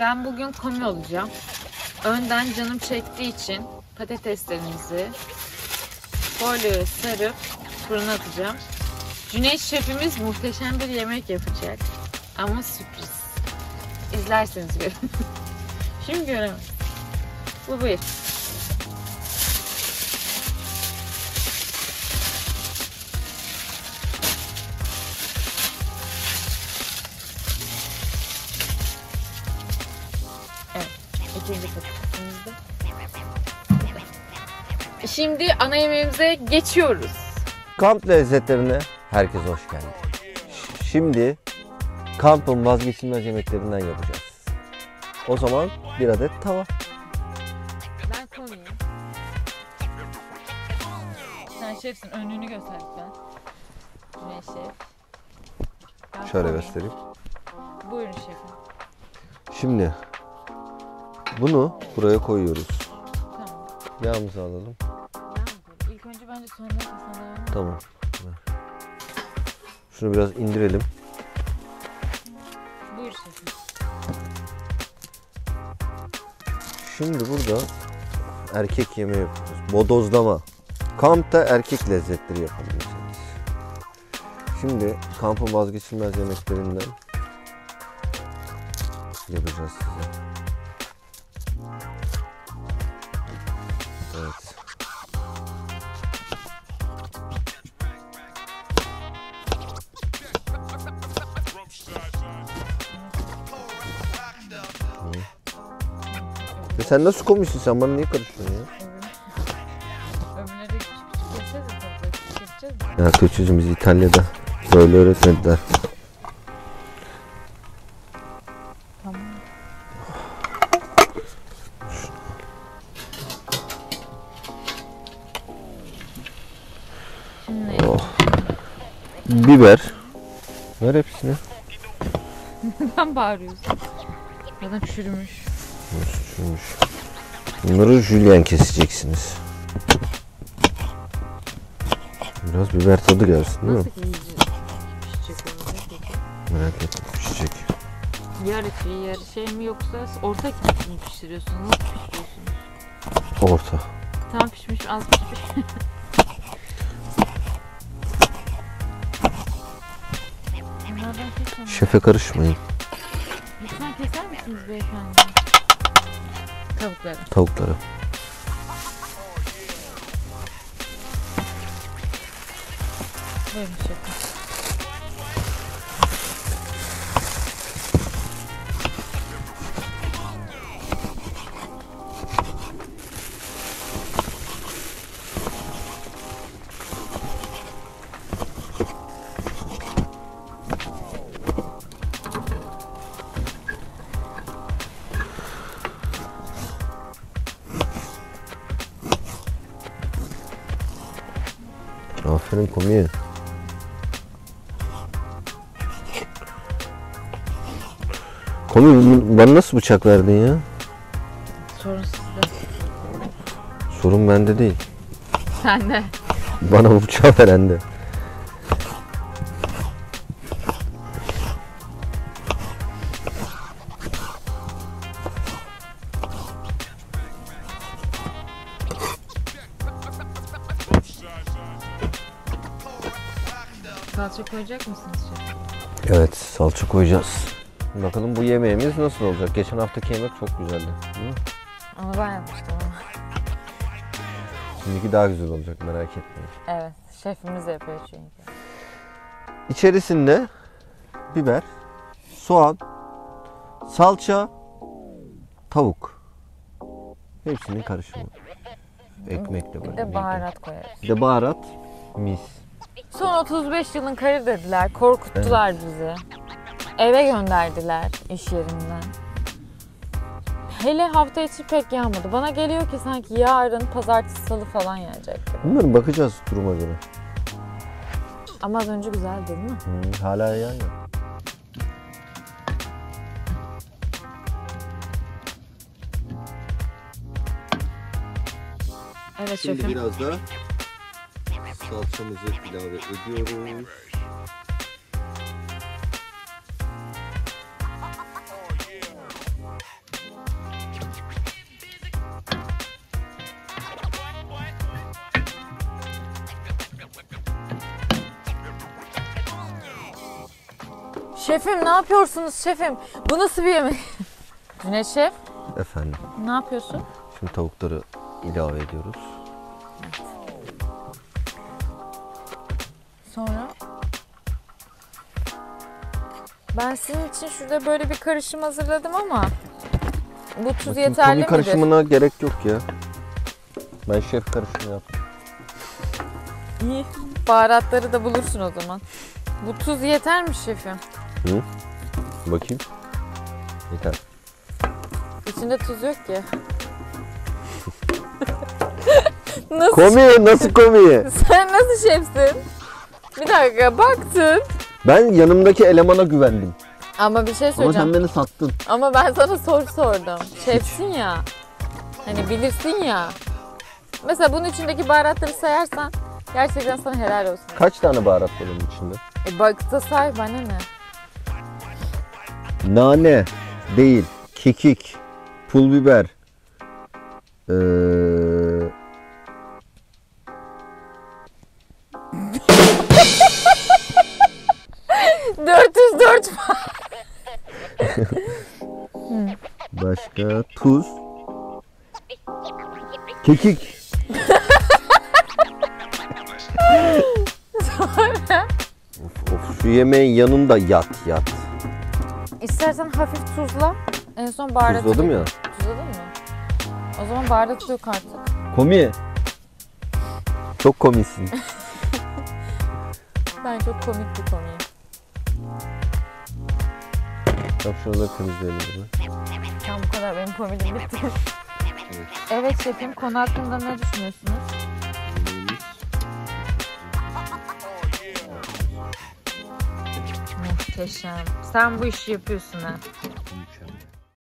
Ben bugün komi olacağım. Önden canım çektiği için patateslerimizi folyoya sarıp fırına atacağım. Cüneyt şefimiz muhteşem bir yemek yapacak. Ama sürpriz. İzlerseniz görün. Şimdi göremez. Bu bir. Evet. İkinci patatesimizde. Şimdi ana yemeğimize geçiyoruz. Kamp lezzetlerine herkes hoş geldi. Şimdi kampın vazgeçilmez yemeklerinden yapacağız. O zaman bir adet tava. Ben komiyim. Sen şefsin. Önlüğünü göster lütfen. Cüneyt şef. Ben Şöyle komiyim. göstereyim. Buyurun şefim. Şimdi bunu buraya koyuyoruz. Tamam. Yağımızı alalım. İlk önce bence soğanları keselim. Tamam. Şunu biraz indirelim. Buyur şefim. Şimdi burada erkek yemeği yapıyoruz. Bodozlama. Kampta erkek lezzetleri yapabileceğiz. Şimdi kampın vazgeçilmez yemeklerinden yapacağız size. Evet. Sen nasıl komiksin, sen bana niye karışıyorsun ya? Öbürleri küçük küçük keseceğiz de tabii. Keseceğiz mi? Ya çocuğum, biz İtalya'da böyle öğretmediler. Tamam. Şimdi Oh. Biber. Ver hepsini. neden bağırıyorsun? Zaten çürümüş. Nasıl çürümüş? Bunları jülyen keseceksiniz. Biraz biber tadı gelsin değil mi? Nasıl ki iyice pişecek olacak peki? Merak etme, pişecek. Yarı şey mi yoksa orta mi pişiriyorsunuz? Nasıl pişiriyorsunuz? Orta. Tam pişmiş, az pişmiş. Bunlardan kesin. Şefe karışmayın. Lütfen keser misiniz beyefendi? Tavukları. Tavukları. Buyurun şefim. Aferin komiye. Komi, bana nasıl bıçak verdin ya? Sorun sizde. Sorun bende değil. Sen de. Bana bu bıçağı veren de. Salça koyacak mısınız şefim? Evet, salça koyacağız. Bakalım bu yemeğimiz nasıl olacak? Geçen haftaki yemek çok güzeldi. Değil mi? Onu ben yapmıştım ama. Şimdiki daha güzel olacak, merak etmeyin. Evet, şefimiz yapıyor çünkü. İçerisinde biber, soğan, salça, tavuk. Hepsinin karışımı. Ekmekle böyle. Bir de baharat koyarız. Bir de baharat, mis. Son 35 yılın karı dediler, korkuttular bizi. Eve gönderdiler iş yerinden. Hele hafta içi pek yağmadı. Bana geliyor ki sanki yarın pazartesi, salı falan yağacak gibi. Bilmiyorum, bakacağız duruma göre. Ama az önce güzeldi değil mi? Hala yağıyor. Evet Şimdi şefim. biraz da salçamızı ilave ediyoruz. Şefim ne yapıyorsunuz şefim? Bu nasıl bir yemek? Cüneyt Şef Efendim. ne yapıyorsun? Şimdi tavukları ilave ediyoruz. Sonra? Ben senin için şurada böyle bir karışım hazırladım ama bu tuz Bakayım, yeterli komi midir? karışımına gerek yok ya. Ben şef karışımı yaptım. İyi. Baharatları da bulursun o zaman. Bu tuz yeter mi şefim? Hı? Bakayım. Yeter. İçinde tuz yok ki. Nasıl? Komi nasıl komi? Sen nasıl şefsin? Bir dakika baktın. Ben yanımdaki elemana güvendim. Ama bir şey Ama söyleyeceğim. sen beni sattın. Ama ben sana soru sordum. Şefsin ya. Hani bilirsin ya. Mesela bunun içindeki baharatları sayarsan gerçekten sana helal olsun. Kaç tane baharat var onun içinde? Bak da say bana ne? Nane değil, kekik, pul biber, 404 başka tuz, kekik. Of, şu yemeğin yanında yat. İstersen hafif tuzla. En son baharatı. Tuzladım ya. Tuzladın mı? O zaman baharatı yok artık. Komi. Çok komiksin. Ben çok komik bir komiyim. Bak şunu da temizleyelim. Tam bu kadar benim komikim bitti. Evet şefim, konu hakkında ne düşünüyorsunuz? Muhteşem. Sen bu işi yapıyorsun ha.